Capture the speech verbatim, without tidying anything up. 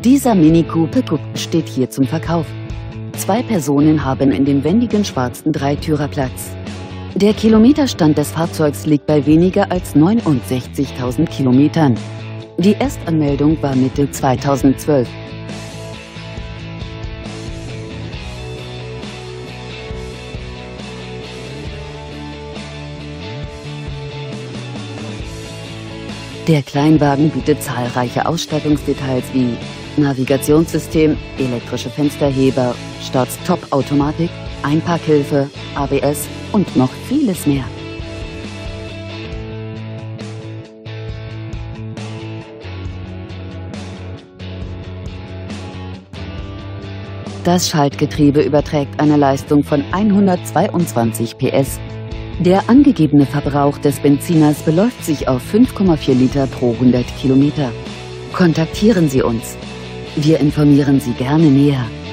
Dieser Mini Coupe Coupe steht hier zum Verkauf. Zwei Personen haben in dem wendigen schwarzen Dreitürer Platz. Der Kilometerstand des Fahrzeugs liegt bei weniger als neunundsechzigtausend Kilometern. Die Erstanmeldung war Mitte zweitausendzwölf. Der Kleinwagen bietet zahlreiche Ausstattungsdetails wie Navigationssystem, elektrische Fensterheber, Start-Stop-Automatik, Einparkhilfe, A B S und noch vieles mehr. Das Schaltgetriebe überträgt eine Leistung von hundertzweiundzwanzig P S. Der angegebene Verbrauch des Benziners beläuft sich auf fünf Komma vier Liter pro hundert Kilometer. Kontaktieren Sie uns. Wir informieren Sie gerne näher.